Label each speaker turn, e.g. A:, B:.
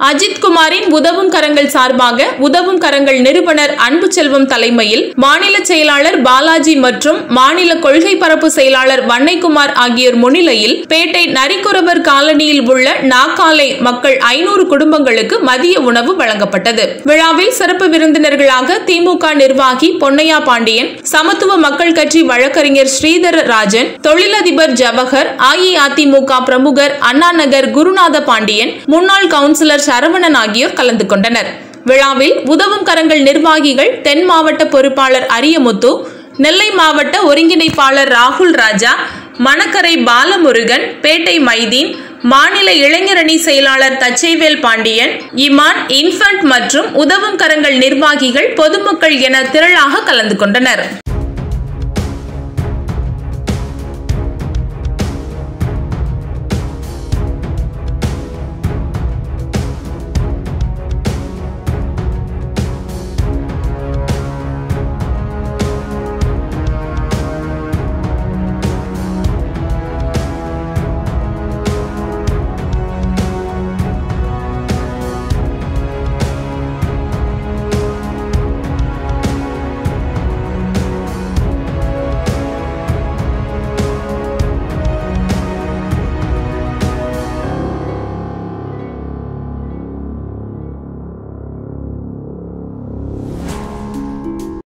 A: அஜித் குமாரின் உதவும் கரங்கள் சார்பாக உதவும் கரங்கள் நிறுவனர் அன்பு செல்வம் தலைமையில் மாநில செயலாளர் பாலாஜி மற்றும் மாநில கொள்கை பரப்பு செயலாளர் வன்னைக்குமார் ஆகியோர் முன்னிலையில் பேட்டை நரிக்குறவர் காலனியில் உள்ள நாக்காலை மக்கள் 500 குடும்பங்களுக்கு மதிய உணவு வழங்கப்பட்டது. விழாவில் சிறப்பு விருந்தினர்களாக திமுக நிர்வாகி பொன்னையா பாண்டியன், சமத்துவ மக்கள் கட்சி வழக்கறிஞர் ஸ்ரீதர ராஜன், தொழிலதிபர் ஜவஹர், அஇஅதிமுக பிரமுகர் அண்ணாநகர் குருநாத பாண்டியன், முன்னாள் கவுன்சிலர் சரவணன் ஆகியோர் கலந்து கொண்டனர். விழாவில் உதவும் கரங்கள் நிர்வாகிகள் தென் மாவட்ட பொறுப்பாளர் அரியமுத்து, நெல்லை மாவட்ட ஒருங்கிணைப்பாளர் ராகுல் ராஜா, மணக்கரை பாலமுருகன், பேட்டை மைதீன், மாநில இளைஞரணி செயலாளர் தச்சைவேல் பாண்டியன், இமான், இன்ஃபன்ட் மற்றும் உதவும் கரங்கள் நிர்வாகிகள், பொதுமக்கள் என திரளாக கலந்து கொண்டனர்.